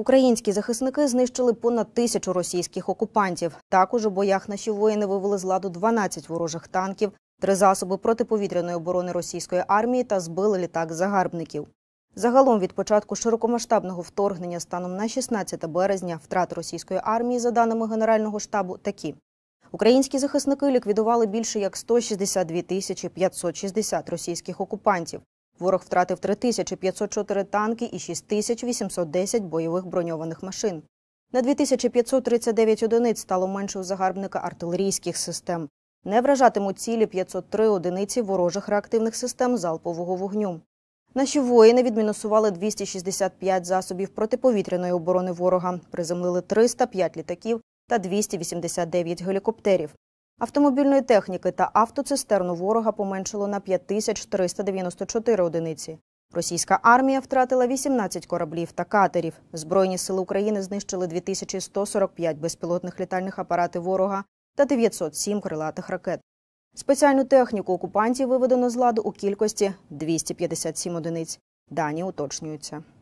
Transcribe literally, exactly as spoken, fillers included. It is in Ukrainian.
Українські захисники знищили понад тисячу російських окупантів. Також у боях наші воїни вивели з ладу дванадцять ворожих танків, три засоби протиповітряної оборони російської армії та збили літак загарбників. Загалом від початку широкомасштабного вторгнення станом на шістнадцяте березня втрати російської армії, за даними Генерального штабу, такі. Українські захисники ліквідували більше як сто шістдесят дві тисячі п'ятсот шістдесят російських окупантів. Ворог втратив три тисячі п'ятсот чотири танки і шість тисяч вісімсот десять бойових броньованих машин. На дві тисячі п'ятсот тридцять дев'ять одиниць стало менше у загарбника артилерійських систем. Не вражатимуть цілі п'ятсот три одиниці ворожих реактивних систем залпового вогню. Наші воїни відмінусували двісті шістдесят п'ять засобів протиповітряної оборони ворога, приземлили триста п'ять літаків та двісті вісімдесят дев'ять гелікоптерів. Автомобільної техніки та автоцистерну ворога поменшило на п'ять тисяч триста дев'яносто чотири одиниці. Російська армія втратила вісімнадцять кораблів та катерів. Збройні сили України знищили дві тисячі сто сорок п'ять безпілотних літальних апаратів ворога та дев'ятсот сім крилатих ракет. Спеціальну техніку окупантів виведено з ладу у кількості двісті п'ятдесят сім одиниць. Дані уточнюються.